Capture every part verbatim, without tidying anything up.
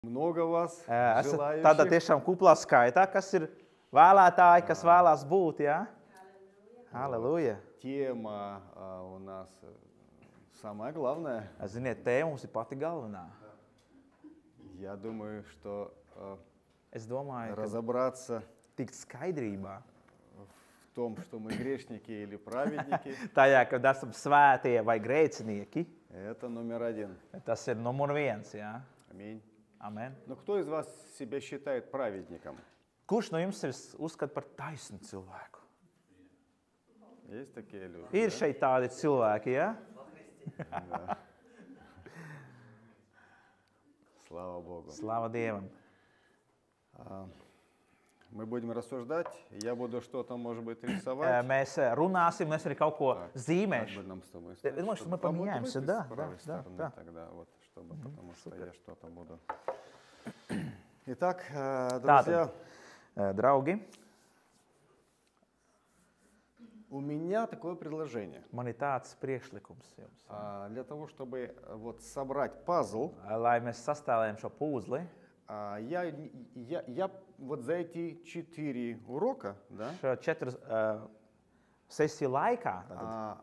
Много вас Esat желающих. tādā tiešām kuplā skaitā, kas ir vēlētāji, kas vēlās būt, ja? Halleluja. Тема а, у нас самая главная. Ziniet, tēma mums ir pati galvenā. Я думаю, что а, Es domāju, ka разобраться tikt skaidrībā в том, что мы грешники или праведники, tajā, kad esam svētie vai grēcinieki, это номер один. tas ir numur viens, ja? Аминь. Amen. Но кто из вас себя считает праведником? Kurš no jums ir uzskata par taisnu cilvēku? Есть такие люди? Ir да? šeit tādi cilvēki, ja? Да. Слава Богу. Slava Dievam. А, Мы будем рассуждать, я буду что-то, может быть, Э, рисовать. Mēs э, runāsim, mēs arī kaut ko Так, как zīmēšu. бы нам с тобой Я думаю, что мы чтобы- а вот поменяемся, давайте да, с да, правой да, стороны да. тогда, вот, чтобы, потому что я что-то буду. Итак, э, Tātad, друзья, э, draugi, у меня такое предложение. man ir tāds priekšlikums jums. А, Для того, чтобы э, вот собрать пазл, Lai mēs sastādējam šo pūzli, а, я, я, я вот за эти четыре урока, да, šo četru uh, sesiju laikā, tātad, а,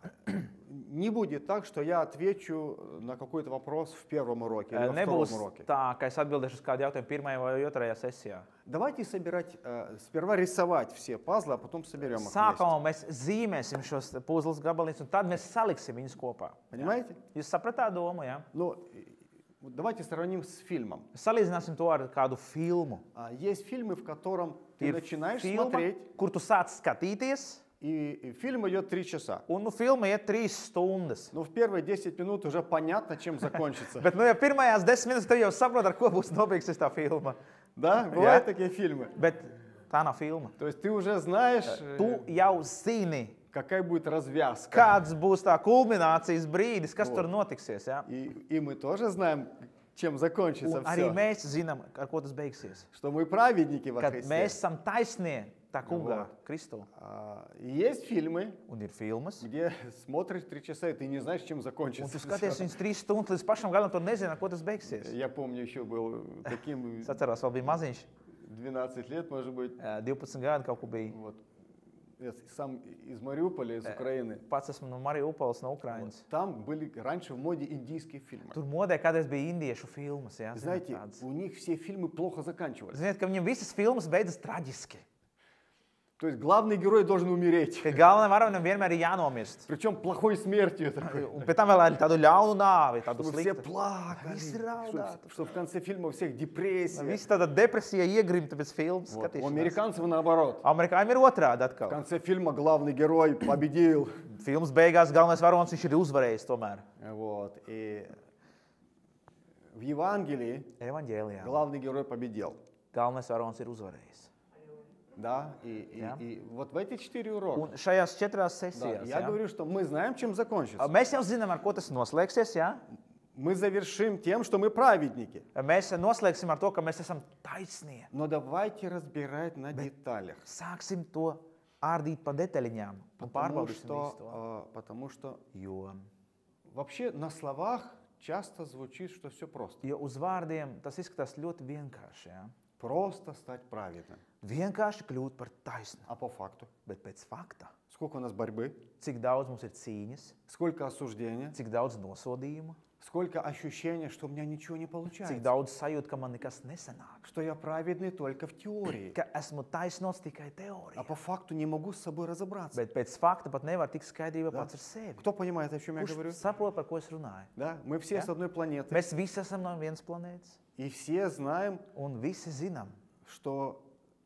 не будет так, что я отвечу на какой-то вопрос в первом уроке или uh, во втором nebūs уроке. tā, ka es atbildēšu uz kādu jautājumu pirmajā vai otrajā sesijā. Давайте собирать, э, сперва рисовать все пазлы, а потом соберем их вместе. Sākumā mēs zīmēsim šos pūzles gabalītus, un tad mēs saliksim viņus kopā. Понимаете? Jūs sapratāt domu, jā? Ну, э, вот давайте сравним с фильмом. Salīdzināsim to ar kādu filmu. А, Есть фильмы, в котором ты Ir начинаешь filma, смотреть, kur tu sāc skatīties, и, и фильм идет три часа. un nu, filma iet trīs stundas. Но в первые десять минут уже понятно, чем закончится. Bet nu, ja pirmajās desmit minūtēs tev jau saprot, ar ko būs nobeigsies tā filma. Да, бывают Я- такие фильмы. Bet tā nav filma. То есть ты уже знаешь, Tu э, jau zini, какая будет развязка. kāds būs tā kulminācijas brīdis, kas Vot. tur notiksies. Ja? И, и мы тоже знаем, чем закончится Un arī все. mēs zinām, ar ko tas beigsies. Что мы праведники во Kad Христе. mēs esam taisnie tā kunga Vot. Kristu. А, и есть фильмы, Un ir filmas. где смотришь три часа, и ты не знаешь, чем Un закончится. tu skaties viņas trīs stundas līdz pašam galam, tu nezini, ar ko tas beigsies. Я помню, еще был таким Es atceros, vēl bija maziņš, двенадцать лет, может быть. ā, divpadsmit gadi kaut kur bija. Вот. Я сам из Мариуполя, из Украины. Pats esmu no Mariupoles, no Ukrainas. Там были раньше в моде индийские фильмы. Tur modē kādreiz bija indiešu filmas. Ja? Zināt, Знаете, tādas. у них все фильмы плохо заканчивались. Ziniet, ka viņam visas filmas beidzas traģiski. То есть главный герой должен умереть. Ka galvenajam varonim vienmēr ir jānomirst. Причем плохой смертью такой. Un pēc tam vēl ar tādu ļaunu nāvi, tādu Чтобы все sliktu. плакали. Visi Чтобы, raudātu. чтобы в конце фильма у всех депрессия. Visi tāda depresija iegrimta pēc filmas Вот. У skatīšanās. американцев наоборот. Amerikāņiem ir otrādi В atkal. конце фильма главный герой победил. Filmas beigās galvenais varonis viņš ir uzvarējis tomēr. Вот. И в Евангелии Evaņģēlijā. главный герой победил. Galvenais varonis ir uzvarējis. Да? И, и- Да. и вот в эти четыре урока. Un šajās četrās Да, sesijās, я ja? говорю, что мы знаем, чем закончится. Mēs jau zinām, ar ko tas noslēgsies, ja? Мы завершим тем, что мы праведники. Mēs noslēgsim ar to, ka mēs esam taisnie. Но давайте разбирать на деталях. Sāksim to ārdīt pa detaļiņām un Потому pārbaudīsim visu что, to. а, потому что Jo, вообще на словах часто звучит, что все просто. jo uz vārdiem tas izskatās ļoti vienkārši, ja? Просто стать праведным. Vienkārši kļūt par taisnu, А по факту? bet pēc fakta. Сколько у нас борьбы? Cik daudz mums ir cīņas, Сколько осуждения? cik daudz nosodījumu, Сколько ощущения, что у меня ничего не cik получается? daudz sajūt, ka man nekas nesanāk. Что я праведный только в теории. Ka esmu taisnots tikai А teorijā. по факту не могу с собой разобраться. Bet pēc fakta pat nevar tikt skaidrība pats ar sevi. Кто понимает, о чем я говорю? Kurš saprot, par ko es runāju? Да? Мы все Да? с одной планеты. Mēs visi esam no vienas planētas. И все знаем, Un visi zinām, что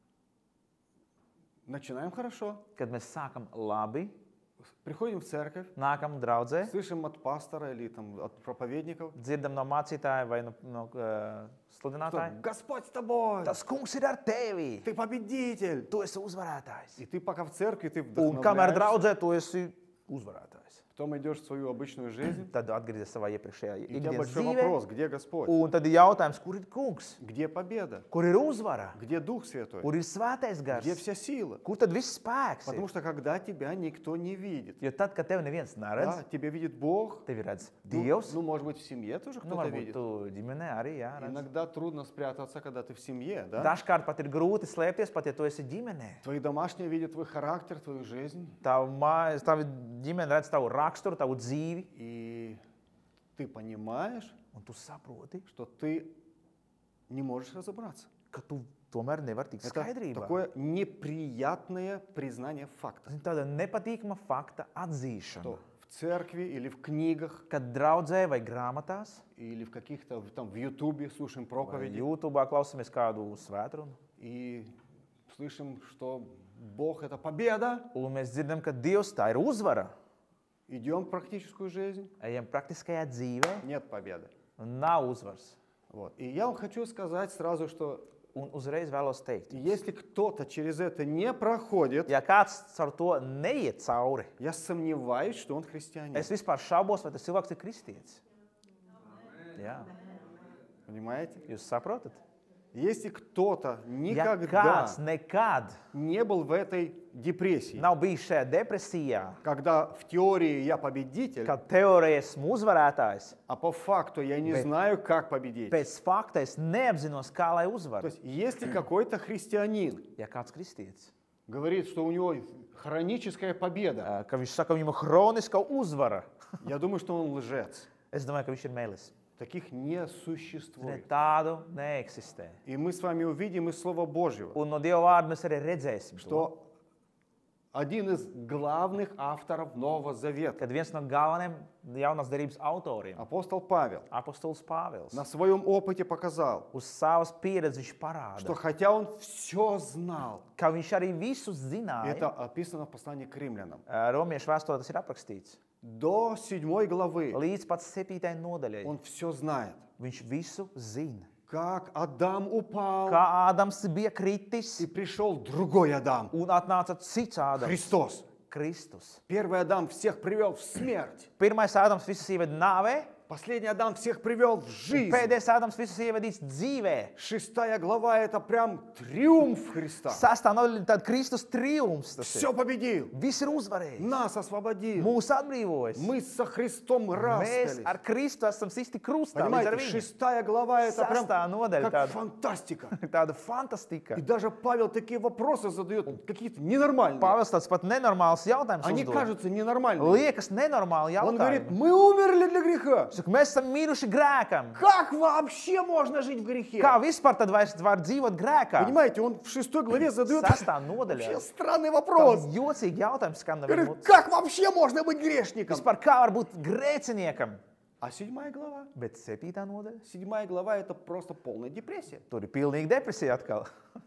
начинаем хорошо, kad mēs sākam labi, приходим в церковь, nākam draudzē, слышим от пастора или там, от проповедников, dzirdam no mācītāja vai no, no uh, что sludinātāja. Господь с тобой, Tas kungs ir ar tevi! ты победитель. Tu esi uzvarētājs! И ты пока в церкви, ты Un kamēr вдохновляешься. draudzē, tu esi uzvarētājs. В потом идешь в свою обычную жизнь, tad atgriezies savā iepriekšējā и у тебя ikdienas большой dzīvē, вопрос, где Господь, un tad ir jautājums, kur ir kungs, где победа, kur ir uzvara, где Дух Святой, kur ir svētais где gars, вся сила. kur tad viss spēks Потому ir. что когда тебя никто не видит, Jo tad, kad tevi neviens да, neredz, тебя видит Бог, tevi redz ну, Dievs, ну, может быть, в семье тоже nu, кто-то varbūt видит. tu ģimenē arī, jā, redz. Иногда трудно спрятаться, когда ты в семье, да? Dažkārt pat ir grūti slēpties, pat ja tu esi ģimenē. Твои домашние видят твой характер, твою жизнь, Tavu mājas, tavi ģimene redz tavu raksturu, tavu dzīvi, и ты понимаешь, un tu saproti, что ты не можешь разобраться. ka tu tomēr nevari tikt Это skaidrībā. такое неприятное признание факта, Zini, tāda nepatīkama fakta atzīšana, что в церкви или в книгах, kad draudzē vai grāmatās, или в каких-то в- там в Ютубе слушаем vai проповеди YouTube klausāmies kādu svētrunu, и слышим, что Бог — это победа, un mēs dzirdam, ka Dievs tā ir uzvara. идем в практическую жизнь, Ejam praktiskajā dzīvē, нет победы. un nav uzvaras. Вот. И я вам хочу сказать сразу, что Un uzreiz vēlos teikt, если кто-то через это не проходит, ja kāds caur to neiet cauri, я сомневаюсь, что он христианин. es vispār šaubos, vai tas cilvēks ir kristietis. Jā, Понимаете? jūs saprotat? Если кто-то Ja никогда kāds nekad не был в этой депрессии, nav bijis šajā depresijā, когда в теории я победитель, kad teorijā esmu uzvarētājs, а по факту я не Bet- знаю, как победить. pēc fakta es neapzinos, kā lai То uzvaru. есть, если какой-то христианин Ja kāds kristietis, говорит, что у него хроническая победа, ā, ka viņš saka, viņam ir hroniska uzvara, я думаю, что он лжец. es domāju, ka viņš ir melis. Таких не Ne, существует. tādu neeksistē. И мы с вами увидим из Слова Божьего, Un no Dieva vārda mēs arī redzēsim, to, что один из главных авторов Нового Завета, kad viens no galvenajiem jaunās derības autoriem, апостол Павел, apostols Pāvils, на своем опыте показал, uz savas pieredzes viņš что parāda, хотя он все знал, ka viņš arī visu zināja. это описано в послании к римлянам, Ā, Romiešu vēstulē tas ir aprakstīts. до седьмой главы Līdz pat septītajai nodaļai он все знает. viņš visu zina. Как Адам упал, Kā Ādams bija kritis, и пришел другой Адам, un atnāca cits Ādams, Христос. Kristus. Первый Адам всех привел в смерть, Pirmais Ādams visus ieved nāvē, последний Адам всех привел в жизнь. pēdējais Ādams visus ievedīs dzīvē. Шестая глава — это прям триумф Христа. Sastā nodaļa tad Kristus triumfs. Tas ir. Все победил, Viss ir uzvarējis. нас освободил. Mūs atbrīvojis. Мы со Христом Mēs распялись. ar Kristu esam sisti krustā līdz ar Понимаете, viņu. шестая глава — это прям Sastā nodaļa как tāda, фантастика. tāda fantastika. И даже Павел такие вопросы задает, какие-то ненормальные. Pāvils tāds pat nenormāls jautājums Они uzdod. кажутся ненормальными. Liekas nenormāli Он говорит, jautājumi. мы умерли для греха. Saka, mēs esam miruši grēkam. Как вообще можно жить в грехе? Kā vispār tad vairs var dzīvot grēkā? Понимаете, он в шестой главе задает Sastā вообще nodaļā. странный вопрос. Tāds jocīgi jautājums skan no viņa Говорит, mutes. как вообще можно быть грешником? Vispār kā var būt grēciniekam? А седьмая глава? Bet septītā nodaļa? Седьмая глава — это просто полная депрессия. Tur ir pilnīga depresija atkal.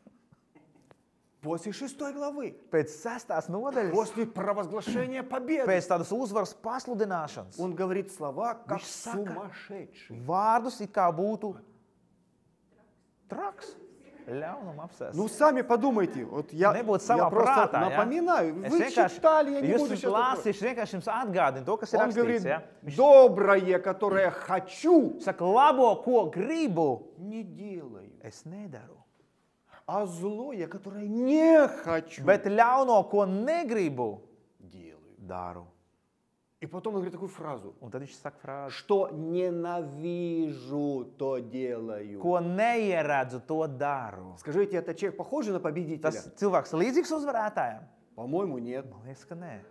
После шестой главы, Pēc sestās nodaļas, после провозглашения победы, pēc tādas uzvaras pasludināšanas, он говорит слова как Viņš saka- сумасшедший. vārdus it kā būtu traks, ļaunuma apsēsts. Ну, сами подумайте. Вот я, Nebūtu я savā просто prātā, ja? напоминаю. Es Вы vienkārši, читали, я не jūs буду esat сейчас... такое. lasījuši, vienkārši jums atgādinu to, kas ir Он говорит, rakstīts. Ja? доброе, которое хочу, Saka, labo, ko gribu, не делаю. es nedaru. А злое, которое не хочу, Bet ļauno, ko negribu, делаю. daru. И потом он говорит такую фразу. Un tad viņš saka frāzi, Что ненавижу, то делаю. ko neieredzu, to daru. Скажите, этот человек похож на победителя? Tas cilvēks līdzīgs uzvarētājam? По-моему, нет. Man liekas, ka nē.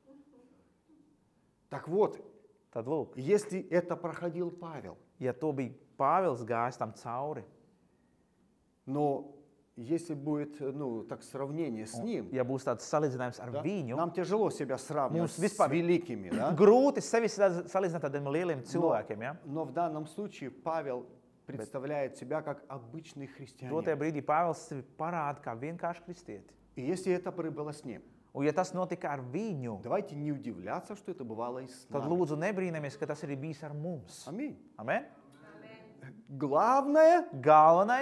Так вот, Tad lūk, если это проходил Павел, ja to bija Pāvils gājis tam cauri, но если будет, ну, так сравнение с ним, ja būs tāds salīdzinājums ar да, viņu, нам тяжело себя сравнивать Mums с vispār- великими, да? grūti sevi salīdzināt ar tādiem lieliem cilvēkiem. Ja? Но в данном случае Павел представляет себя как обычный Dotajā христианин. brīdī Pāvils sevi parāda kā vienkārši kristieti. И если это было с ним, Un ja tas notika ar viņu, давайте не удивляться, что это бывало и с tad нами. lūdzu nebrīnamies, ka tas arī bijis ar mums. Аминь. Amen? Главное Galvenais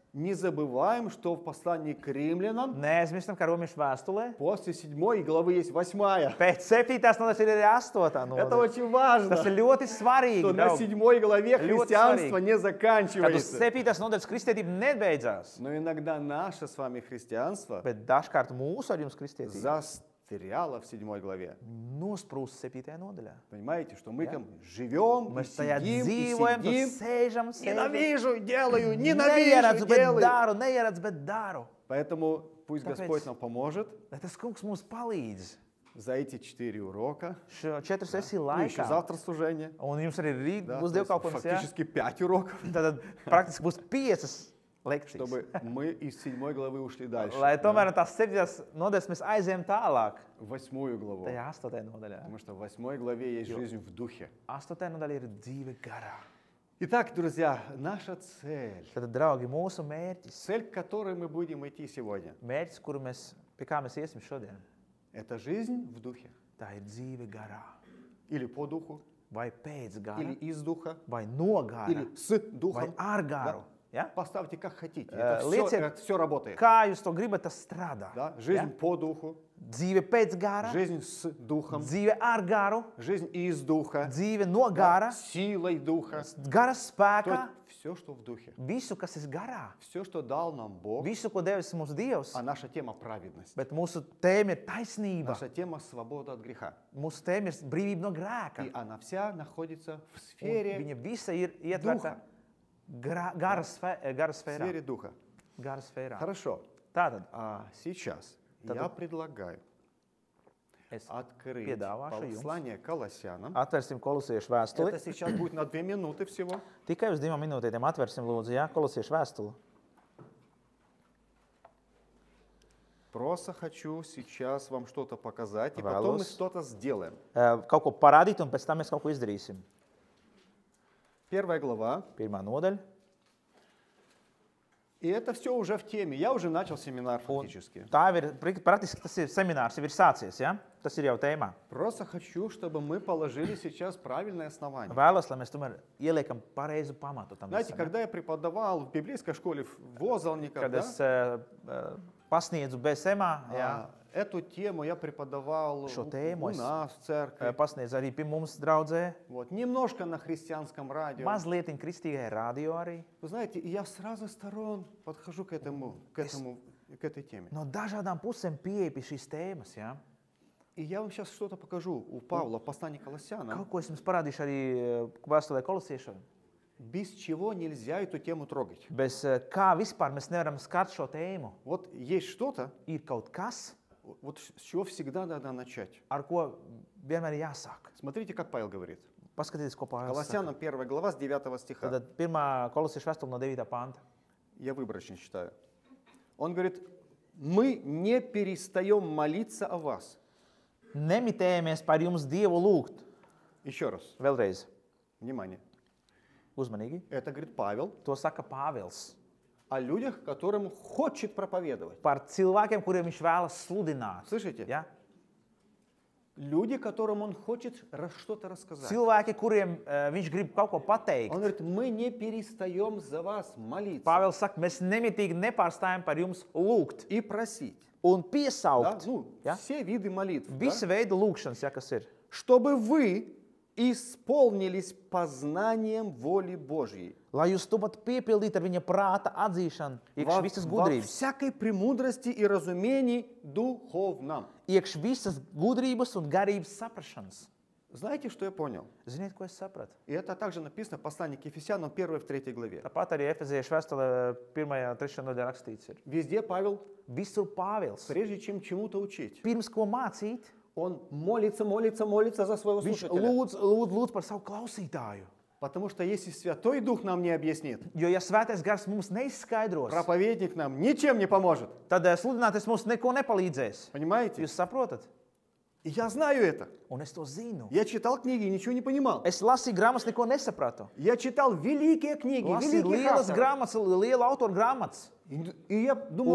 Не забываем, что в послании к римлянам Neaizmirstam, ka romiešu vēstulē после седьмой главы есть восьмая. pēc septītās nodaļas ir arī astotā Это nodaļa. очень важно, Tas ir ļoti svarīgi, что на draugi, седьмой главе Ļoti христианство svarīgi. не kad uz заканчивается. septītās nodaļas kristietība nebeidzās. Но иногда наше с вами христианство Bet dažkārt mūsu ar jums kristietība застряло в седьмой главе. nosprūst septītajā nodaļā. Понимаете, что мы Jā. там живем, и Mēs tajā сидим, и dzīvojam, tur сидим. sēžam, sēžam. Ненавижу, делаю, ненавижу, Neieredzu, bet делаю. daru, neieredzu, bet daru. Поэтому пусть Tāpēc- Господь нам поможет Lai tas kungs mums palīdz за эти четыре урока. šo četru sesiju Ну, еще laikā. завтра служение. Un jums arī rīt Да, būs то есть dievkalpojums, jā? фактически пять уроков, Tad praktiski būs piecas lekcijas. чтобы мы из седьмой главы ушли дальше. Lai да, tomēr no tās septītās nodaļas mēs aizējām tālāk. в восьмую главу. Tajā astotajā nodaļā. Потому что в восьмой главе есть жизнь в духе. Astotajā nodaļā ir dzīve garā. Итак, друзья, наша цель, Tad, draugi, mūsu mērķis, цель, к которой мы будем идти сегодня, mērķis, kuru mēs, pie kā mēs iesim šodien, это жизнь в духе. tā ir dzīve garā. Или по духу, Vai pēc gara, или из духа, vai no gara, или с vai духом. ar garu. Ja? Поставьте как хотите. Э, Это лице- все, работает. Kā jūs to gribat, tas strādā. Да? Жизнь Ja? по духу, Dzīve pēc gara, жизнь с духом, dzīve ar garu, жизнь из духа, dzīve no да, gara, силой духа. gara То spēkā, есть все, что в духе. visu, kas ir garā, Все, что дал нам Бог. visu, ko devis mums Dievs. А наша тема праведность. Bet mūsu tēma ir taisnība. Наша тема свобода от греха. Mūsu tēma ir brīvība no grēka. И она вся находится в Un сфере, viņa visa ir ietverta duha. gra- gara sfē- gara в sfērā. сфере духа. Gara sfērā. Хорошо. Tātad А сейчас Тогда- я предлагаю es открыть piedāvāšu jums. послание Колоссянам. Atvērsim kolosiešu vēstuli. Это сейчас будет на две минуты всего. Tikai uz divām minūtēm atvērsim, lūdzu, jā, kolosiešu vēstuli. Просто хочу сейчас вам что-то показать, и потом мы Vēlos. что-то сделаем. Eh, Kaut ko parādīt, un pēc tam mēs kaut ko izdarīsim. Первая глава. Pirmā nodaļa. И это все уже в теме. Я уже начал семинар фактически. Tā ir, pri- praktiski tas ir seminārs, jau ir sācies, jā? Tas ir jau tēmā. Просто хочу, чтобы мы положили сейчас правильное основание. Vēlos, lai mēs tomēr ieliekam pareizu pamatu tam Знаете, visam. jā? когда я преподавал в библейской школе в Возалниках, Kad да, es eh, eh, pasniedzu B S M, jā, а, эту тему я преподавал Šo у, tēmu у es- нас в eh, церкви. pasniedzu arī pie mums draudzē, Вот, немножко на христианском радио. mazliet kristīgajā radio arī. Вы знаете, я с разных сторон подхожу к этому, к этому, к этой теме. No dažādām pusēm pieeja pie šīs tēmas, jā. И я вам сейчас что-то покажу у Павла в послании к Колоссянам, Kaut ko es jums parādīšu arī eh, vēstulē kolosiešiem. без чего нельзя эту тему трогать. Bez eh, kā vispār mēs nevaram skart šo tēmu. Вот есть что-то, Ir kaut kas, вот с чего всегда надо начать. ar ko vienmēr ir jāsāk. Смотрите, как Павел говорит. Paskatieties, ko Pāvils saka. Колоссянам первая глава с девятого стиха. Tad pirmā kolosiešu vēstule no devītā panta. Я выборочно читаю. Он говорит, мы не перестаем молиться о вас. Nemitējamies par jums Dievu lūgt. Еще раз, Vēlreiz, внимание. uzmanīgi. Это говорит Павел To saka Pāvils. о людях, которым хочет проповедовать. Par cilvēkiem, kuriem viņš vēlas sludināt. Слышите? Ja? Люди, которым он хочет рас- что-то рассказать. Cilvēki, kuriem uh, viņš grib kaut ko pateikt. Он говорит, мы не перестаем за вас молиться Pāvils saka, mēs nemitīgi nepārstājam par jums lūgt и просить. un Да? piesaukt. Ну, Ja? все виды молитв. Да? Visi veidi lūgšanas, ja, kas ir. Чтобы вы исполнились познанием воли Божьей. Lai jūs to pat piepildītu ar viņa prāta atzīšanu, iekš Во, visas во gudrības. всякой премудрости и разумении духовном. Iekš visas gudrības un garības saprašanas. Знаете, что я понял? Ziniet, ko es sapratu? И это также написано в послании к Ефесянам первой в третьей главе. Tāpat arī Efeziešu vēstulē pirmajā, trešajā nodaļā rakstīts ir. Везде Павел, Visur Pāvils, прежде чем чему-то учить, pirms ko mācīt, он молится, молится, молится за своего viņš слушателя. lūdz, lūdz, lūdz par savu klausītāju. Потому что если Святой Дух нам не объяснит, Jo, ja svētais gars mums neizskaidros, проповедник нам ничем не поможет. tad eh, sludinātais mums neko nepalīdzēs. Понимаете? Jūs saprotat? И я знаю это. Un es to zinu. Я читал книги и ничего не понимал. Es lasīju grāmatas, neko nesapratu. Я читал великие книги, Lasīju великих lielas авторов. grāmatas, liela autora grāmatas. И, и я думал,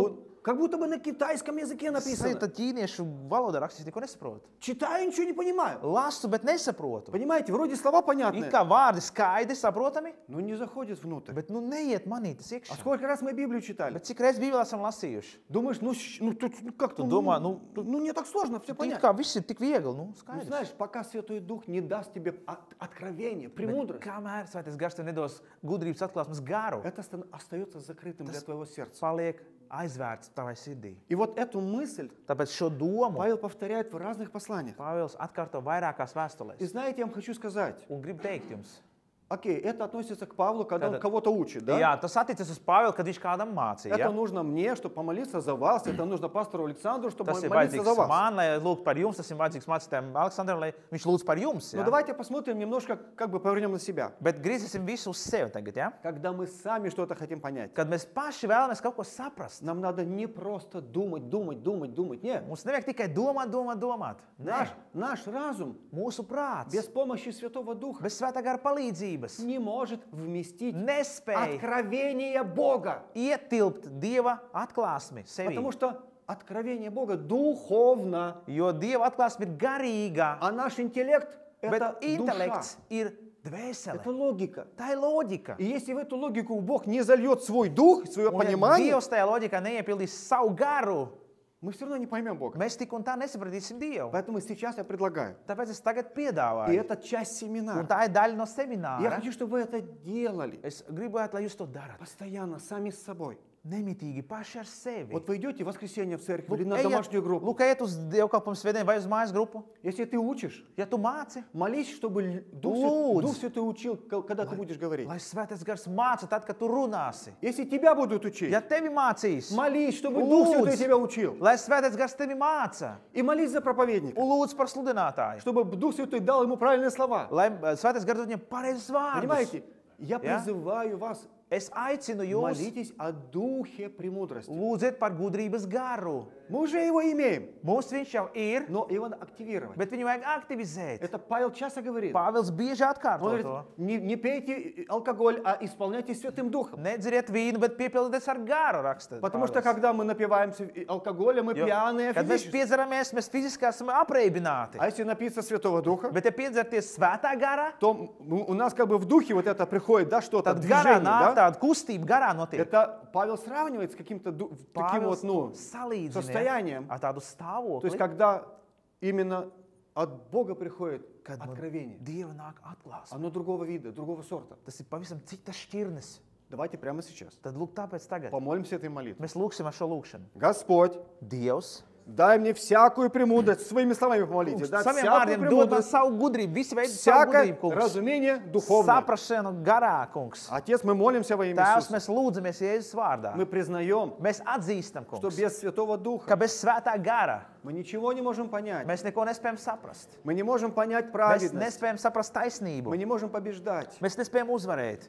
Как будто бы на китайском языке Tas ir написано. tad ķīniešu valodā rakstīts, neko nesaprotu. Читаю, ничего не понимаю. Lasu, bet nesaprotu. Понимаете, вроде слова It понятные, kā vārdi skaidri saprotami, но не заходит внутрь. bet nu neiet manī tas А iekšā. сколько раз мы Библию читали? Bet cik reiz Bībelē esam lasījuši? Думаешь, ну, щ- ну, тут ну, как-то, Tu ну, domā, nu, ну, не так сложно, все It понятно. kā viss ir tik viegli, nu, Ну, skaidrs. знаешь, пока Святой Дух не даст тебе от- откровение, Bet премудрость, kamēr Svētais Gars tev nedos gudrības atklāsmes garu, это остан- остается закрытым для твоего сердца. paliek aizvērts tavai sirdī. И вот эту мысль Tāpēc šo domu Павел повторяет в разных посланиях. Pāvils atkārto vairākās И vēstulēs. знаете, я вам хочу сказать, Un gribu teikt jums, окей, это относится к Павлу, когда он Tātad- кого-то учит, да? jā, tas attiecas uz Pāvilu, kad viņš kādam mācīja. Это Ja? нужно мне, чтобы помолиться за вас, это нужно пастору Александру, чтобы Tas ir молиться за vajadzīgs вас. man, lai lūgtu par jums, tas ir vajadzīgs mācītājiem Aleksandram, lai viņš lūdz par jums. Но Ja? давайте посмотрим немножко, как бы повернем на себя. Bet griezīsim visu uz sevi tagad. Ja? Когда мы сами что-то хотим понять, Kad mēs paši vēlamies kaut ko saprast, нам надо не просто думать, думать, думать, думать. Нет, mums nevajag tikai domāt, domāt, domāt. Nē, наш, наш разум mūsu prāts без помощи Святого Духа bez svētā gara palīdzības не может вместить nespēja откровение Бога. ietilpt Dieva atklāsmi sevī. Потому что откровение Бога духовно, Jo Dieva atklāsme ir garīga, а наш интеллект – bet это душа, intelekts ir dvēsele. это логика. Tā ir loģika. И если в эту логику Бог не зальет свой дух, свое Un, ja понимание, Dievs tajā loģikā neiepildīs savu garu, мы все равно не поймем Бога. mēs tik un tā nesapratīsim Dievu. Поэтому сейчас я предлагаю. Tāpēc es tagad И piedāvāju. это часть Un семинара. tā ir daļa no Я semināra. хочу, чтобы вы это делали Es gribētu, lai jūs to darat. постоянно, сами с собой. Nemitīgi paši ar sevi. Вот вы идете в воскресенье в церковь Lūk, или на ejiet- домашнюю группу. Lūk, ejiet uz dievkalpojumu svētdienu vai uz mājas grupu. Если ты учишь, Ja tu māci, молись, чтобы л- Дух, Свя- Лūdzu. Дух Святой учил, к- когда ты будешь говорить. lai svētais gars māca tad, kad tu runāsi. Если тебя будут учить, Ja tevi mācīs, молись, чтобы Дух Лūdzu. Святой тебя учил. lai svētais gars tevi māca. И молись за проповедника, Un lūdzu par sludinātāju. чтобы Дух Святой дал ему правильные слова. Lai eh, svētais gars dod viņam pareizus vārdus. Понимаете? Я Я? призываю вас, Es aicinu jūs, молитесь о Духе премудрости. lūdziet par gudrības garu. Мы уже его имеем, Mums viņš jau ir, но его надо активировать. bet viņu vajag aktivizēt. Это Павел часто говорит. Pāvils bieži Он atkārto говорит, to. не, не пейте алкоголь, а исполняйте Святым Духом. Nedzeriet vīnu, bet piepildieties ar garu, raksta. Потому что Pāvils. когда мы напиваемся алкоголем, мы Jo, пьяные kad mēs физически. piedzeramies, mēs fiziski esam apreibināti. А если напиться Святого Духа, Bet, ja piedzerties svētā garā, то м- у нас как бы в духе вот это приходит, да, что-то, tad garā движение, nāk да? tāda kustība, garā notiek. Это Павел сравнивает с каким-то ду- таким вот, Pāvils ну, salīdzina состоянием. ar tādu То есть stāvokli, когда именно от Бога приходит kad no откровение, Dieva nāk atklāsme. оно другого вида, другого сорта. Tas ir pavisam citas šķirnes. Давайте прямо сейчас Tad lūk, tāpēc tagad помолимся этой молитвой. mēs lūksim ar šo lūkšanu. Господь, Dievs, дай мне всякую премудрость, своими словами помолитесь, да, saviem всякую vārdiem dod man премудрость, savu gudrību, visi veidi savu всякое gudrību, kungs. разумение духовное. Saprašanu garā, kungs. Отец, мы молимся во имя Tēvs, Иисуса. mēs lūdzamies Jēzus vārdā. Мы признаем, Mēs atzīstam, что kungs, без Святого Духа ka bez svētā gara мы ничего не можем понять. mēs neko nespējam saprast. Мы не можем понять Mēs праведность. nespējam saprast taisnību. Мы не можем побеждать. Mēs nespējam uzvarēt.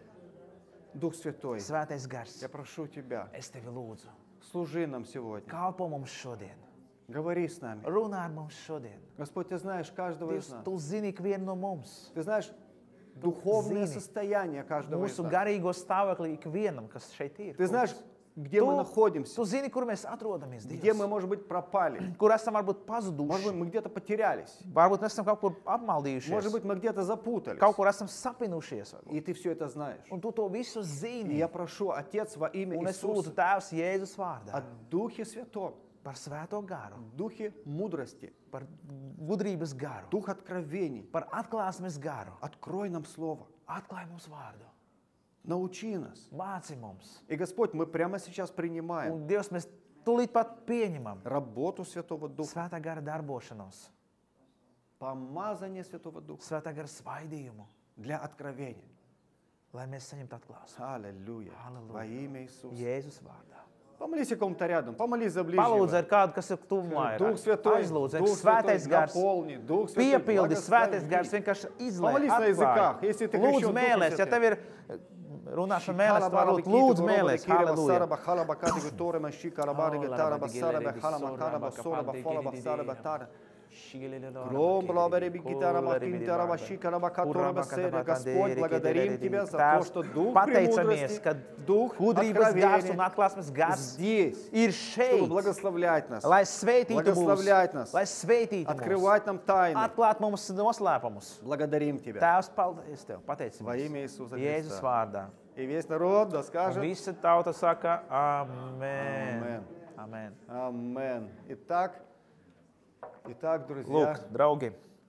Дух Святой, Svētais gars, я прошу Тебя, es tevi lūdzu, служи нам сегодня. kalpo mums šodien. Говори с нами. Runā ar mums šodien. Господь, Ты знаешь каждого из Dievs, нас. tu zini ikvienu no mums. Ты знаешь духовное Zini. состояние каждого из Mūsu нас. garīgo stāvokli ikvienam, kas šeit ir. Ты знаешь, где мы Tu, находимся, tu zini, kur mēs atrodamies, где мы, Dievs. может быть, пропали. Kur esam varbūt Может быть, pazuduši. мы где-то потерялись. Varbūt mēs esam kaut kur Может apmaldījušies. быть, мы где-то запутались. Kaut kur esam sapinušies. varbūt. И Ты все это знаешь. Un tu to visu И zini. я прошу, Отец, во имя Un es lūdzu Иисуса, Tēvs Jēzus о vārdā Духе Святом, par svēto garu, Духе мудрости, par gudrības garu, Дух откровений. par atklāsmes garu. Открой нам Слово. Atklāj mums vārdu. Научи нас. Māci mums. И, Господь, мы прямо сейчас принимаем Un Dievs, mēs tūlīt pat pieņemam работу Святого Духа, svētā gara darbošanos, помазание Святого Духа svētā gara svaidījumu, для откровения. lai mēs saņemtu atklāsmi. Аллилуйя. Аллилуйя. Во имя Иисуса. Jēzus vārdā. Помолись о ком-то рядом, помолись за Palūdz ближнего. ar kādu, kas ir tuvumā. Дух Святой, Aizlūdz, Дух svētais Святой, gars. наполни, Дух Святой, Piepildi svētais благослови. gars, vienkārši Помолись на izlaiž. языках, если ты Lūdzu крещен Духом mēlēs, ja Святым. tev ir runāšana mēlēs, tu vari lūgt, lūdzu mēlēs. Halleluja. Господь, благодарим Тебя за то, что Дух Pateicamies, премудрости, ka Дух gudrības gars un откровения atklāsmes gars здесь, ir чтобы šeit, благословлять нас, lai sveitītu mūs, благословлять нас, lai sveitītu mūs, открывать нам тайны. atklāt mums noslēpumus. Благодарим Тебя. Tēvs, paldies Tev, Во pateicamies. имя Иисуса Jēzus Христа. vārdā. И весь народ да Un скажет visa tauta saka amen. Amen. Amen. Амен. Итак, итак, друзья, Lūk, draugi,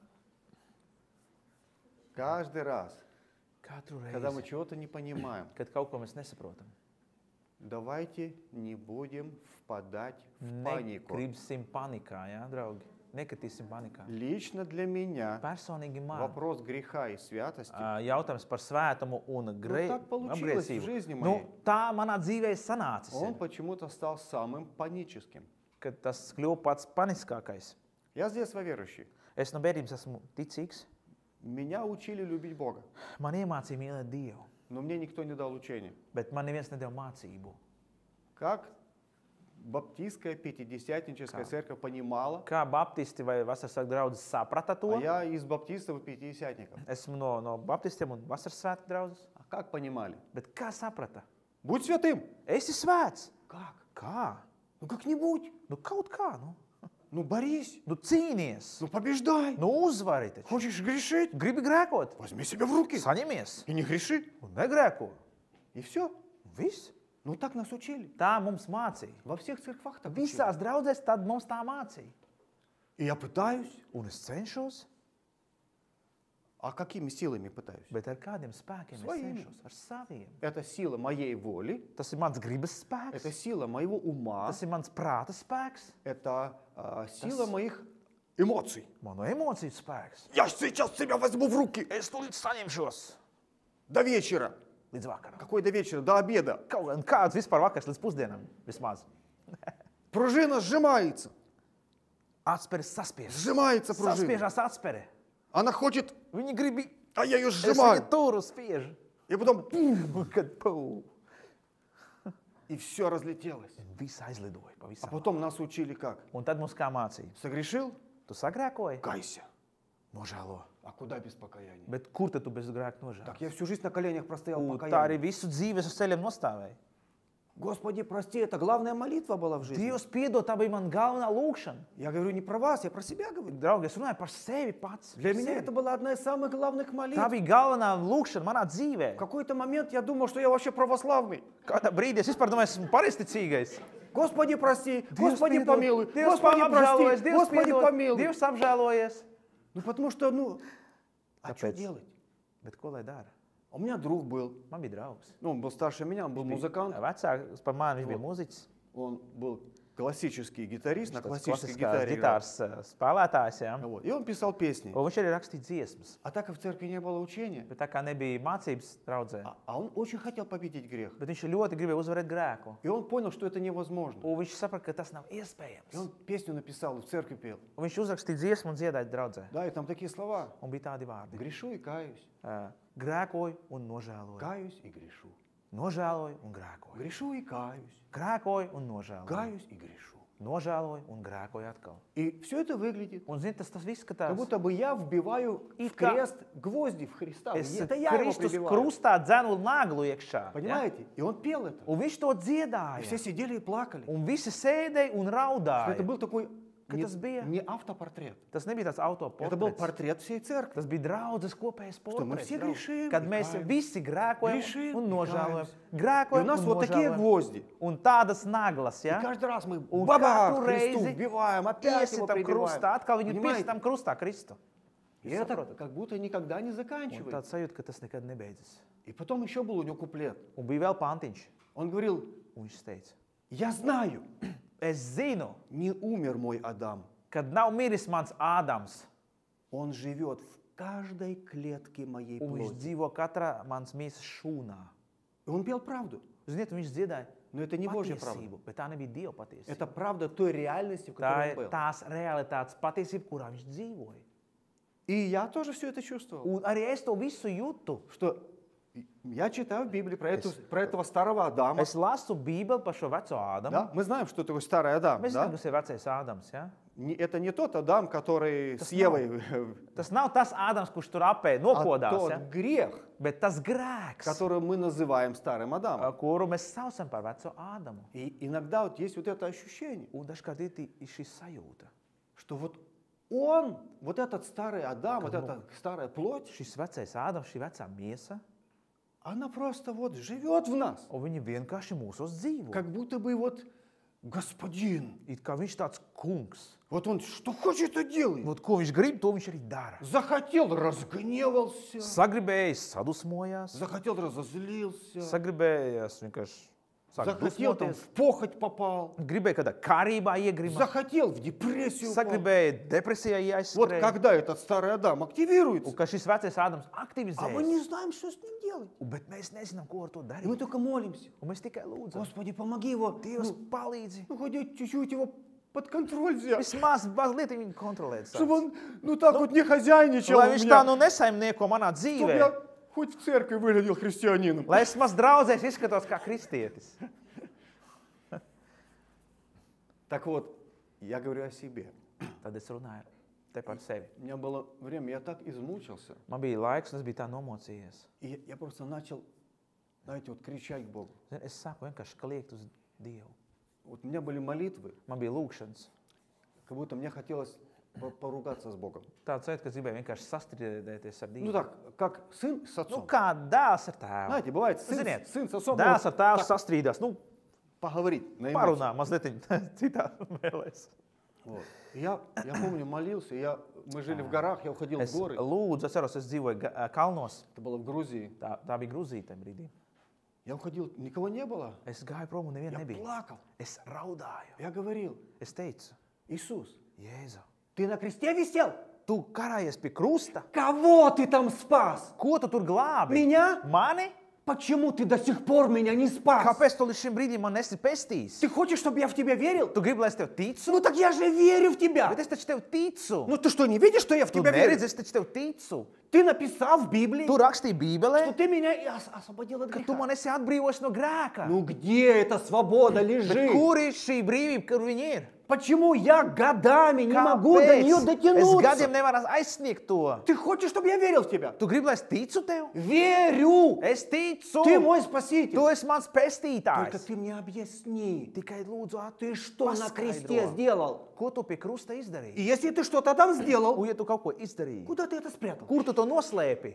каждый раз, katru когда мы reizi, чего-то не понимаем, kad kaut ko mēs nesaprotam, давайте не будем впадать в панику. nekribsim panikā, jā, draugi. Nekritīsim panikā. Лично для меня Personīgi man вопрос греха и святости ā, jautājums par svētumu un gre... так получилось в apgrēcību. жизни Nu, моей. tā manā dzīvē ir sanācis, он ir, почему-то стал самым паническим. kad tas kļuva pats paniskākais. Я с детства верующий. Es no bērnības esmu ticīgs. Меня учили любить Бога, Man iemācīja mīlēt Dievu, но мне никто не дал учения. bet man neviens nedēļ mācību. Как баптистская пятидесятническая Как? церковь понимала, Kā baptisti vai vasarasvētku draudzes saprata to? а я из баптистов и пятидесятников. Esmu no, no baptistiem un vasarasvētku draudzes. А как понимали? Bet kā saprata? Будь святым. Esi svēts. Как? Kā? Ну как-нибудь. Nu kaut kā, nu. Ну борись. Nu cīnies. Ну побеждай. Nu uzvari taču. Хочешь грешить? Gribi grēkot? Возьми себя в руки. Saņemies. И не греши. Un negrēko. И все. Viss. Ну так нас учили. Tā mums mācīja. Во всех церквах так учили. Visās draudzēs tad mums tā mācīja. И я пытаюсь. Un es cenšos, А какими силами пытаюсь? bet ar kādiem spēkiem es Svojiem. cenšos? Ar saviem. Это сила моей воли. Tas ir mans gribas Это spēks. сила моего ума. Tas ir mans prāta spēks. Это а, сила Tas- моих эмоций. Mano emociju spēks. Я сейчас себя возьму в руки. Es tūlīt saņemšos До вечера. līdz vakaram. Какой до вечера? До обеда. Kaut gan kāds vispār vakars līdz pusdienam vismaz. Пружина сжимается. Atspēres saspiež. Сжимается пружина. Saspiežās atspēre. Она хочет, Viņi grib, а я ее es viņu сжимаю. turu spiežu. И потом пум, Un kad pū, и все разлетелось. viss aizlidoja А pavisam. потом нас учили как? Un tad mums kā mācīja. Согрешил? Tu sagrēkoji? Кайся. Nožēlo. А куда без покаяния? Bet kur tad tu bez grēka nožēlo? Так я всю жизнь на коленях простоял Un tā покаяние. arī visu dzīvi es uz ceļiem nostāvēju. Господи, прости, это главная молитва была в жизни. Dievs piedod, tā bija mana galvenā lūkšana. Я говорю не про вас, я про себя говорю. Draugi, es runāju par sevi pats. Для par меня sevi. это была одна из самых главных молитв. Tā bija galvenā lūkšana manā В dzīvē. какой-то момент я думал, что я вообще православный. Kādā brīdī es vispār domāju, esmu paristicīgais. Господи, прости, Dievs Господи, piedod, помилуй, Dievs Господи, apžēlojies, прости, Dievs Господи, piedod, помилуй. Dievs apžēlojies. Ну, потому что, ну, а что Tāpēc. делать? Bet ko lai dara? У меня друг был, Man bija draugs. ну, он был старше меня, он был музыкант. Vecāks par mani, viņš bija mūziķis. Он был классический гитарист, на Tāds классической klasiskās гитаре играл. ģitāras uh, spēlētājs, jā. Вот. И он писал песни. Un viņš arī rakstīja dziesmas. А так как в церкви не было учения, Bet tā kā nebija mācības draudzē, а, а он очень хотел победить грех. bet viņš ļoti gribēja uzvarēt grēku. И он понял, что это невозможно. Un viņš saprata, ka tas nav И iespējams. он песню написал и в церкви пел. Un viņš uzrakstīja dziesmu un dziedāja draudzē. Да, и там такие слова. Un bija tādi vārdi. Грешу и каюсь. Uh, grēkoju un nožēloju. Каюсь и грешу. Nožēloju un grēkoju. Грешу и каюсь. Grēkoju un nožēloju. Каюсь и грешу. Nožēloju un grēkoju atkal. И все это выглядит, Un zini, tas, tas viss как skatās. будто бы я вбиваю И в как- крест гвозди в Христа. Es Это я его Kristus прибиваю. krustā dzenu naglu iekšā. Ja? Понимаете? И он пел это. Un viņš to И dziedāja. все сидели и плакали. Un visi sēdēja un Что raudāja. это был такой Ka не, tas bija- не автопортрет. Tas nebija tāds Это был autoportrets. портрет всей церкви. Tas bija draudzes kopējais мы portrets. все draugi. грешим Kad и mēs каемся. visi grēkojam Грешим un и nožēlojam. каемся. И у Grēkojam нас un вот такие nožēlojam. гвозди. Un tādas naglas, И ja? каждый раз мы Un баба katru Христу reizi вбиваем, опять его iesitam прибиваем. krustā, atkal viņu Понимаете? piesitam krustā Kristu. И Jūs это saprotat? как будто никогда не Un заканчивается. tāds sajūta, ka tas nekad nebeidzas. И потом еще был у него куплет. Un bija vēl pantiņš. Он говорил, Un viņš teica, я знаю, es zinu, не умер мой Адам. kad nav miris mans Ādams, Он живет в каждой клетке моей un viņš плоти. dzīvo katrā mans miesas šūnā. И он пел правду. Ziniet, un viņš dziedāja Но это не Божья правда. patiesību, bet tā nebija Dieva patiesība. Это правда той реальности, в Tā которой он ir был. tās realitātes patiesība, kurā viņš dzīvoja. И я тоже все это чувствовал. Un arī es to visu jūtu. Что Я читаю в Библии про, эту, про этого старого Адама. Es lasu Bībeli par šo veco Ādamu. Да? Мы знаем, что такое старый Адам. Mēs Да? zinām, kas ir vecais Ādams. Ja? Не- Это не тот Адам, который Tas с Евой, Tas nav tas Ādams, kurš tur apēja, а nokodās, тот ja? грех, Bet tas grēks, который мы называем старым Адамом. kuru mēs saucam par veco Ādamu. И иногда вот есть вот это ощущение, Un dažkārt ir tī- ir šī sajūta. что вот он, вот этот старый Адам, вот эта старая плоть, Šis vecais Ādams, šī vecā miesa, она просто вот живет в нас, un viņa vienkārši mūsos dzīvo. как будто бы вот господин. It kā viņš tāds kungs. Вот он что хочет, то делает. Vot, ko viņš grib, to viņš arī dara. Захотел, разгневался. Sagribējis, sadusmojās, Захотел, разозлился. sagribējās vienkārši sāk Захотел, там dusmoties, в похоть попал. gribēja kādā karībā iegrimt, Захотел, в депрессию упал. sagribēja depresijā Вот jāizskrēja. когда этот старый Адам Un активируется, ka šis vecais Ādams а мы aktivizējas. не знаем, что с ним делать. Un, bet mēs nezinām, ko ar to И мы darīt. только молимся. Un mēs tikai lūdzam, Господи, помоги его. Dievs, Ну, palīdzi. ну, хоть чуть-чуть его под контроль взять. Vismaz mazliet viņu kontrolēt. Чтобы sāc. он, ну так вот не хозяйничал Lai у viņš меня. tā nu nesaimnieko manā Чтобы dzīvē. я хоть в церкви выглядел христианином. Lai es maz draudzēs izskatos kā kristietis. Так вот, я говорю о себе. Tad es runāju te par sevi. У меня было время, я так измучился. Man bija laiks, un es biju tā nomocījies. И я- я просто начал, знаете, вот кричать к Богу. Zini, Es sāku vienkārši kliegt uz Dievu. Вот у меня были молитвы, Man bija lūkšanas. как будто мне хотелось по- поругаться с Богом. Tāds veids, ka es gribēju vienkārši sastrīdēties ar Ну Dievu. так, как сын с Nu, отцом. kā dēls ar tēvu. Знаете, бывает, сын, Ziniet, сын с отцом dēls может ar tēvu так sastrīdās. Nu, поговорить на эмоции. parunā mazliet citā vēlēs. Вот. И Я, я помню, молился, я, мы жили в горах, я уходил Es в горы. lūdzu, es ceros, es dzīvoju ga- kalnos. Это было в Грузии. Tā, tā bija Grūzija tajā brīdī. Я уходил, никого не было. Es gāju prom un neviena Я nebija. плакал. Es raudāju. Я говорил, Es teicu, Иисус, Jēzu, ты на кресте висел? tu karājies pie krusta. Кого ты там спас? Ko tu tur glābi? Меня? Mani? Почему ты до сих пор меня не спас? Kāpēc tu līdz šim brīdim man nesi pestījis? Ты хочешь, чтобы я в тебя верил? Tu gribi, lai es tev ticu? Ну так я же верю в тебя. Bet es taču tev ticu. Ну ты что, не видишь, что я в Tu тебя верю? neredzi, es taču tev ticu. Ты написал в Библии, Tu rakstīji что Bībelē, ты меня и ос- освободил от ka tu греха. man esi atbrīvojis no grēka. Ну где эта свобода Bet лежит? kur ir šī brīvība, kur viņi ir? Почему я годами не могу до нее Kāpēc? Es дотянуться? gadiem nevaru aizsniegt to. Ты хочешь, чтобы я верил в тебя? Tu gribi, lai es ticu tev? Верю! Es ticu. Ты мой спаситель. Tu esi mans Только pestītājs. ты мне объясни, Tikai lūdzu, at- ты что на кресте paskaidro. сделал? Ko tu pie krusta И izdarīji? если ты что-то там сделал, Un, ja tu kaut ko izdarīji, куда ты это спрятал? kur tu to noslēpi?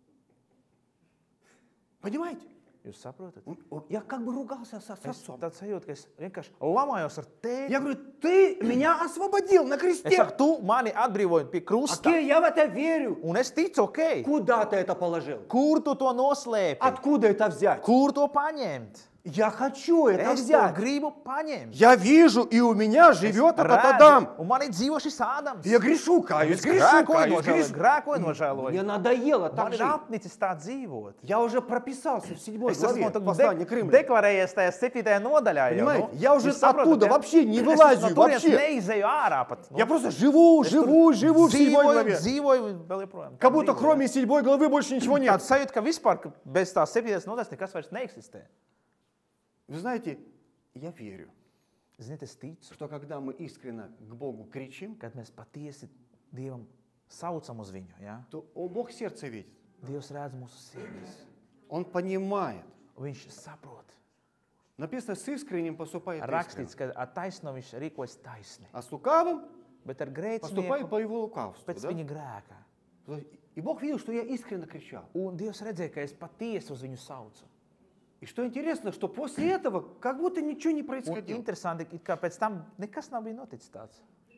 Понимаете? Jūs saprotat? Я как бы ругался с, с Es отцом. tāds sajūta, ka es vienkārši lamājos ar tēti. Я говорю, ты меня освободил на Es кресте. saku, tu mani atbrīvoji pie krusta. Окей, я в это верю. Un es ticu, ok. Куда ты это положил? Kur tu to noslēpi? Откуда это взять? Kur to paņemt? Я хочу это Es to взять. gribu paņemt. Я вижу, и у меня живет этот Redzu, Адам. un man ir dzīvo šis Ādams. Я грешу, каюсь, Es грешу, grēkoju, каюсь, nožēloju, грешу. grēkoju, Мне nožēloju. надоело так Man ir жить. apnicis tā dzīvot. Я уже прописался в седьмой Es главе esmu послания de к Римлянам. deklarējies tajā septītajā nodaļā. Jau, Понимаете, nu? я уже Jūs saprotat, оттуда ja? вообще не Es вылазю, no turienes вообще. neizēju ārā pat. Nu, Я просто живу, es tur живу, живу в седьмой dzīvoju, главе. dzīvoju vēl joprojām. tā Как будто dzīvoju. кроме седьмой главы больше ничего нет. Tāds sajūta, ka vispār ka bez tās septītās nodaļas nekas vairs neeksistē. Вы знаете, я верю, Ziniet, es ticu, что когда мы искренне к Богу кричим, kad mēs patiesi Dievam saucam uz viņu. Ja? то о, Бог сердце видит. Dievs redz mūsu sirdis. Он понимает. Viņš saprot. Написано, с искренним поступает Rakstīts, искренне. ka ar taisno viņš rīkojas taisni. А с лукавым Bet ar поступает grēcinieku по его лукавству. pēc Да? viņa grēka. И Бог видел, что я искренне кричал. Un Dievs redzēja, ka es patiesi uz viņu saucu. И что интересно, что после этого как будто ничего не Un происходило. interesanti, it kā pēc tam nekas nav bijis noticis tāds.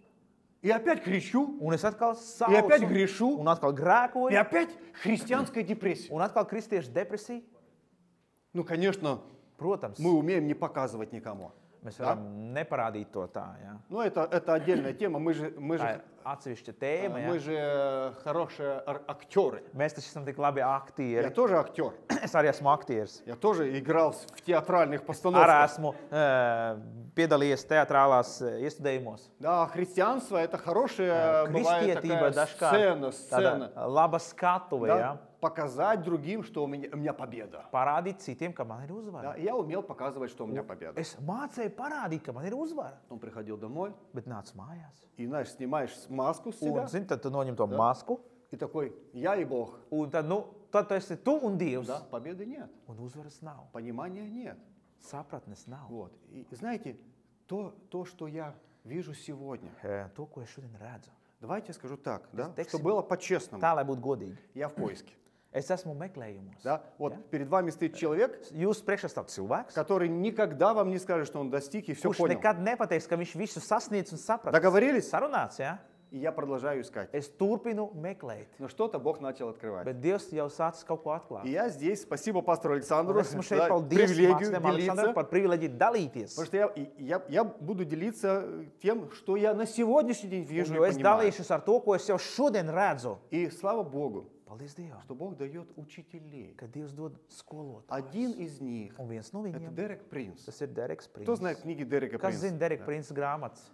И опять кричу, Un es atkal и опять saucu, грешу, un atkal и grēkoju, опять христианская депрессия. un atkal kristiešu depresija. Ну, конечно, Protams, мы умеем не показывать никому. mēs varam neparādīt to tā. Ja? Но это, это отдельная тема. Мы же, мы Tā ir же, atsevišķa tēma. мы Ja? же хорошие ар- актеры. Mēs taču esam tik labi Я aktieri. тоже актер. Es arī esmu aktieris. Я тоже играл в театральных Arī постановках. esmu uh, piedalījies teatrālās uh, iestudējumos. Да, христианство это хорошая, бывает Kristietība такая dažkārt сцена, tāda сцена. laba skatuve. Да? Ja? показать другим, что у меня, у меня победа. Parādīt citiem, ka man ir Да, uzvara. я умел показывать, что у меня победа. Es mācēju parādīt, ka man ir uzvara. Он приходил домой, Bet nāc mājās. и, знаешь, снимаешь маску с себя, Un, zini, tad tu noņem to masku. и такой, я и Бог. Un tad, nu, tad tu esi tu un Dievs. Да, победы нет, Un uzvaras nav. понимания нет. Sapratnes nav. Вот. И знаете, то, то, что я вижу сегодня, Eh, To, ko es šodien redzu. давайте я скажу так, да, teiksim, что было по-честному. Tā, lai būtu godīgi. Я в поиске. Es esmu meklējumos. Да? Вот перед вами стоит человек, Jūs priekšā stāv cilvēks, который никогда вам не скажет, что он достиг и все kurš понял. nekad nepateiks, ka viņš visu sasniedz un sapratis. Договорились? Sarunāts, jā? И я продолжаю искать. Es turpinu meklēt. Но что-то Бог начал открывать. Bet Dievs jau sācis kaut ko И atklāt. я здесь, спасибо пастору Un Александру, esmu šeit, за paldies привилегию mācītājam Aleksandram делиться. par privileģiju dalīties. Потому что я, и- я, я буду делиться тем, что я на сегодняшний день Un, вижу jo и es понимаю. dalīšos ar to, ko es jau šodien redzu. И слава Богу, Paldies Dievam, что Бог дает учителей. ka Dievs dod skolotāju. Один из них Un viens no это viņiem, Дерек Принц. tas ir Dereks Кто Prins. знает книги Дерека Kas Принца? zina Dereka Prinsa grāmatas?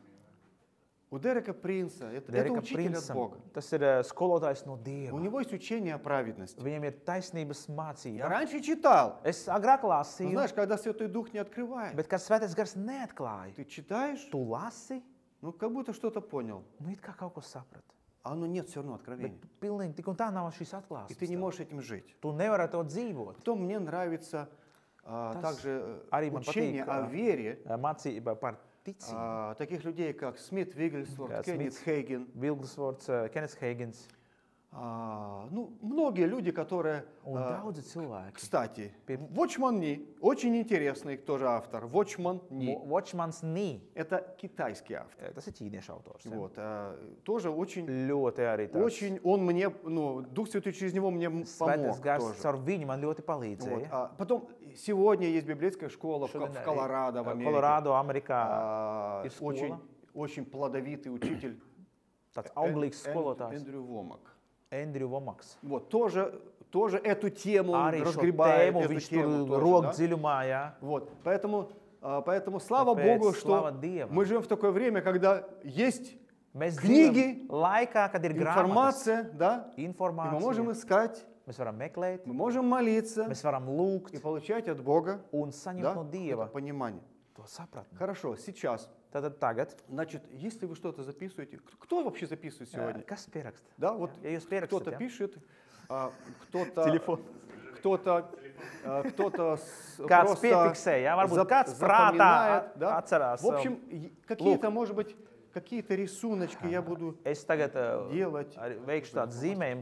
У Дерека Принца это, это Dereka учитель от Prinsam. Бога. Tas ir eh, skolotājs no У Dieva. него есть учение о праведности. Viņam ir taisnības Я mācība. раньше читал. Es agrāk Но lasīju, знаешь, когда Святой Дух не открывает, bet kad Svētais Gars neatklāja, ты читаешь, tu lasi, ну как будто что-то понял, nu it kā kaut ko saprati. а оно нет все равно Bet откровения. pilnīgi tik un tā nav šīs И ты не atklāsmes. можешь этим жить. Tu nevari ar to dzīvot. Потом мне нравится а, Tas также э, arī man учение patīk, о ā, вере Eh, Mācība par ticību. а, таких людей, как Смит Вигельсворт, Jā, Кеннет Smits. Хейген. Vilgsvorts, Kenets Heigens А, ну, многие люди, которые, un а, daudzi cilvēki. кстати, Пи- Watchman Nee, очень интересный тоже автор. Watchman Nee. Mo- Watchmans Nī, Это китайский автор. eh, tas ir ķīniešu autors. jā. Вот, а, тоже очень, Ļoti arī tāds. очень, он мне, ну, Дух Святой через него мне м- помог Svētais Gars тоже. caur viņu man ļoti Вот, palīdzēja. а потом сегодня есть библейская школа в, Ко- Šodien в arī, Колорадо, в eh, Америке. Kolorādo, Amerikā А, ir skola. очень, очень плодовитый учитель tāds auglīgs Эн- skolotājs. Эндрю Вомак. Andrew Vomaks. Вот, тоже, тоже эту тему он Arī šo разгребает, tēmu эту viņš тему tur тоже, rok да? dziļumā, jā. Вот, поэтому, а, поэтому слава Tāpēc Богу, что slava Dievam. мы живем в такое время, когда есть Mēs Kņīgi, dzīvojam laikā, kad ir grāmatas, информация, да, и мы informācija. можем искать, Mēs varam meklēt, мы можем молиться mēs varam lūgt и получать от Бога, un saņemt да, no это Dieva понимание. to sapratni. Хорошо, сейчас, Tātad tagad, значит, если вы что-то записываете, к- кто вообще записывает сегодня? ā, kas pieraksta? Да, вот Ja jūs pierakstat, кто-то ja? пишет, а, кто-то, Телефон. кто-то, а, кто-то с- Kāds просто piefiksē, jā, varbūt зап- kāds prātā запоминает, да? atcerās. В общем, и- какие-то, может быть, какие-то рисуночки я буду Es tagad ā, делать. arī veikšu tādus zīmējumus.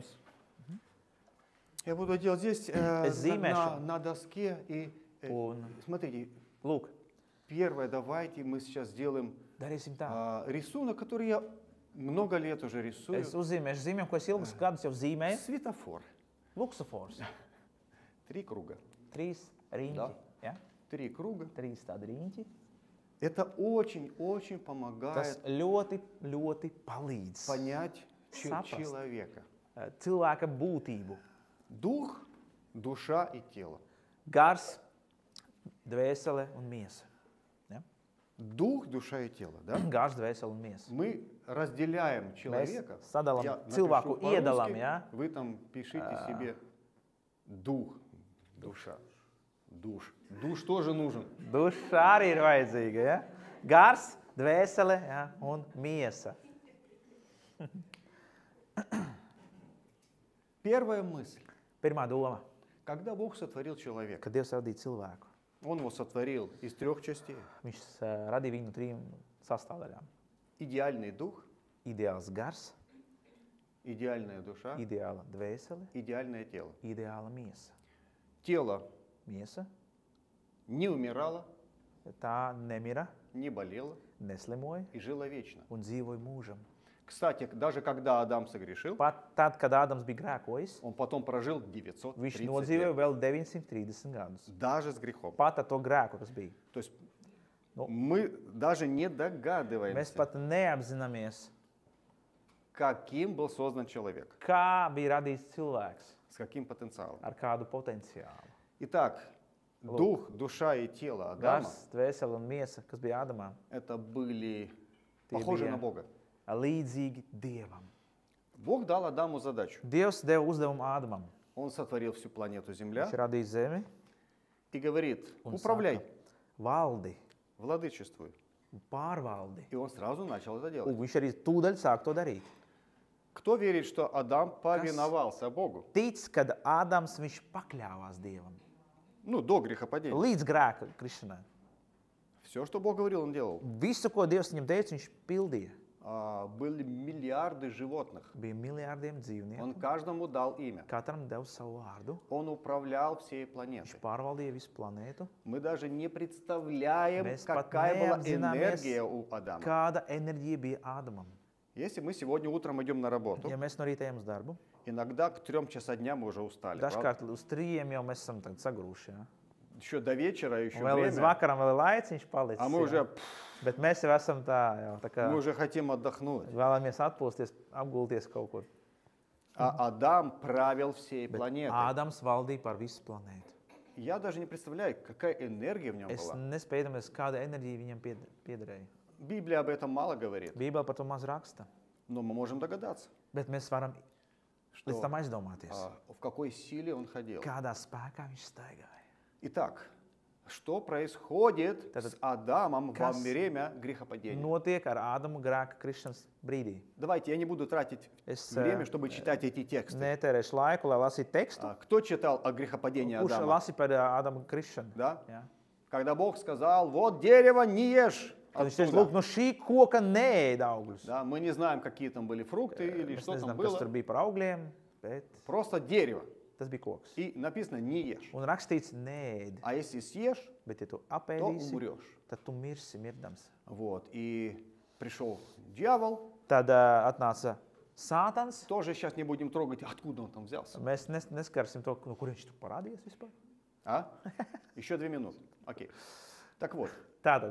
Я буду делать здесь э, Es на, zīmēšu. на- на доске. И, э, Un, смотрите, lūk, первое, давайте мы сейчас сделаем darīsim tā. а, рисунок, который я много лет уже рисую. Es uzzīmēšu zīmējumu, ko es ilgus gadus jau zīmēju. Светофор. Luksofors. Три круга. Trīs riņķi. Da. Ja? Три круга. Trīs tādi riņķi. Это очень-очень Tas помогает ļoti, ļoti palīdz понять че- saprast. человека. ā, cilvēka būtību. Дух, душа и тело. Gars, dvēsele un miesa. Ja? Дух, душа и тело. Да? Gars, dvēsele un miesa. Мы разделяем человека. sadalām Я cilvēku, напишу iedalām, по-русски, ja? Вы там пишите себе дух, душа, душ. Душ тоже нужен. Duša arī ir vajadzīga. Ja? Gars, dvēsele, ja? Un miesa. Первая мысль. Pirmā doma, Когда Бог сотворил человека, kad Dievs radīja cilvēku, Он его сотворил из трех частей. viņš ā, radīja viņu no trim sastāvdaļām. Идеальный дух, Ideāls gars, идеальная душа, ideāla dvēsele, идеальное тело. ideāla miesa. Тело Miesa, не умирало, tā nemira, не болело neslimoja и жило вечно. un dzīvoja mūžam. Кстати, даже когда Адам согрешил, Pat tad, kad Ādams bija grēkojis, он потом прожил девятьсот viņš тридцать nodzīvoja лет. vēl deviņsimt trīsdesmit gadus. Даже с грехом. Pat ar to grēku, kas bija. То есть Ну. мы даже не Mēs догадываемся, pat neapzināmies, каким был создан человек, kā bija radīts cilvēks, с каким потенциалом. ar kādu potenciālu. Итак, дух, душа и тело Адама Gars, dvēsele un miesa, kas bija Ādamā, это были Tie похожи bija на Бога. līdzīgi Dievam. Бог дал Адаму задачу. Dievs deva uzdevumu Ādamam Он сотворил всю планету Земля Viņš radīja zemi и говорит, un управляй, saka, valdi, владычествуй. pārvaldi. И он сразу начал это Un делать. viņš arī tūdaļ sāk to darīt. Кто верит, что Адам повиновался Богу? Tic, kad Ādams viņš pakļāvās Dievam. Ну, до грехопадения. Līdz grēka krišanai. Все, что Бог говорил, он делал. Visu, ko Dievs viņam teica, viņš pildīja. А, были миллиарды животных. Bija miljārdiem Он dzīvnieku. каждому дал имя. Katram deva savu vārdu. Он управлял всей Viņš планетой. pārvaldīja visu planētu. Мы даже не представляем, Mēs pat какая была neapzināmies, энергия у Адама. kāda enerģija bija Ādamam. Если мы сегодня утром идем на работу, Ja mēs no rīta ejam uz darbu, иногда к трем часам дня мы уже устали. правда? dažkārt uz trījiem jau mēs esam tagad sagruši. Ja? Еще до вечера, еще Un vēl līdz время, vakaram vēl ir laiciņš palicis. а мы jā. уже, пф, Bet mēs jau esam tā, jau, tā kā мы уже хотим отдохнуть. vēlamies atpūsties, apgulties kaut kur. А Адам правил всей Bet планетой. Ādams valdīja par visu planētu. Я даже не представляю, какая энергия в нем Es была. nespēju iedomāties, kāda enerģija viņam pied- piederēja. Библия об этом мало говорит, Bībele par to maz raksta, но мы можем догадаться, bet mēs varam līdz что, tam aizdomāties, а, в какой силе он ходил. kādā spēkā viņš staigāja. Итак, что происходит Tātad, с Адамом во kas время грехопадения? Notiek ar Ādamu grēka krišanas brīdī. Давайте, я не буду тратить Es время, э, чтобы читать эти тексты. netērēšu laiku, lai lasītu tekstu. А, Кто читал о грехопадении Kurš Адама? lasi par ā, Ādama krišanu? Да? Ja? Когда Бог сказал, вот дерево не ешь Kad viņš teica, оттуда. lūk, no šī koka neēd augļus. Да, мы не знаем, какие там были фрукты или Mēs что там nezinām, kas было. tur bija par augļiem, bet Просто дерево. tas bija koks. И написано не ешь. Un rakstīts neēd, А если съешь, bet ja tu то apēdīsi, умрешь. tad tu mirsi mirdams. Вот. И пришел дьявол. Tad uh, atnāca Sātans. Тоже сейчас не будем трогать, откуда он там взялся. Mēs nes, neskarsim to, no kur viņš tur parādījās vispār. А? Еще две минуты. Окей. Так вот, Tātad,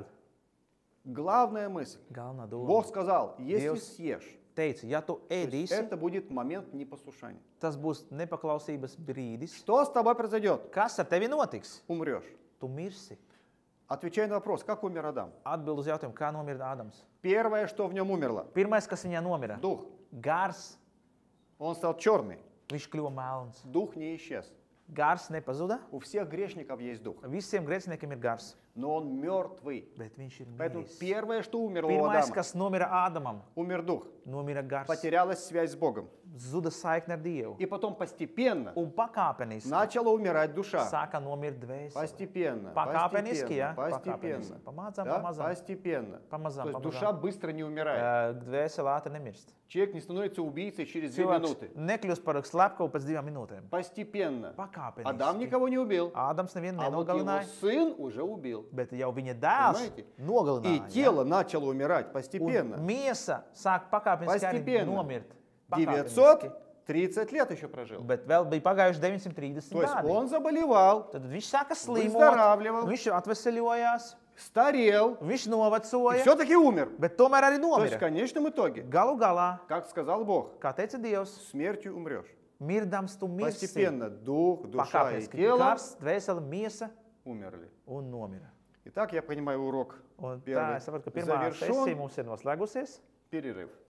главная мысль. galvenā doma. Бог сказал, если Dievs съешь, teica, ja tu то есть ēdīsi, это будет момент непослушания. tas būs nepaklausības brīdis. Что с тобой произойдет? Kas ar tevi notiks? Умрешь. Tu mirsi. Отвечай на вопрос, как умер Адам? Atbild uz jautājumu, kā nomira Ādams. Первое, что в нем умерло, Pirmais, kas viņā nomira, дух. gars, Он стал черный. viņš kļuva melns. Дух не исчез. Gars nepazuda. У всех грешников есть дух, Visiem grēciniekiem ir gars, но он мертвый. bet viņš ir Поэтому miris. первое, что умерло у Pirmais, Адама, kas nomira Ādamam, умер дух. nomira gars. Потерялась связь с Богом. Zuda saikne ar Dievu. И потом постепенно Un pakāpeniski начала умирать душа. sāka nomirt dvēsele. Постепенно, Pakāpeniski, постепенно, ja? постепенно. Pakāpeniski. Pamazām, Да? pamazām. Постепенно. Pamazām, То есть pamazām. душа быстро не умирает. Ā, Dvēsele ātri nemirst. Человек не становится убийцей через две Cilvēks минуты. nekļūst par slepkavu pēc divām minūtēm. Постепенно. Pakāpeniski. Адам никого не убил, Ādams nevienu а вот его nenogalināja, сын уже убил. bet jau viņa dēls Понимаете? И nogalināja. тело начало умирать Un постепенно. miesa sāk pakāpeniski arī Постепенно. nomirt. девятьсот тридцать лет еще прожил. Bet vēl bija pagājuši deviņsimt trīsdesmit То есть gadi. он заболевал, Tad viņš sāka slimot, Выздоравливал. viņš atveseļojās, старел viņš и novecoja, все-таки умер. bet tomēr arī То есть в nomira. конечном итоге, Galu galā, как сказал Бог, kā teica Dievs, смертью умрешь. mirdams tu mirsi. Постепенно дух, душа и Pakāpeniski тело gars, dvēsele, miesa умерли. un nomira. Итак, я понимаю, урок Un tā, первый es saprotu, ka pirmā завершен. sesija mums ir noslēgusies. Перерыв.